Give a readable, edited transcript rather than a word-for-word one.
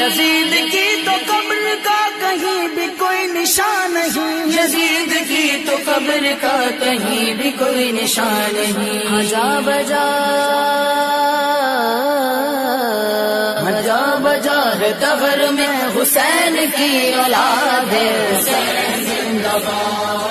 Yazid की तो कब्र का कहीं भी कोई निशान नहीं, यजीद की तो कब्र का कहीं भी कोई निशान नहीं। आजा बजा मजा बजा है दगर में हुसैन की औलाद है, हुसैन जिंदाबाद।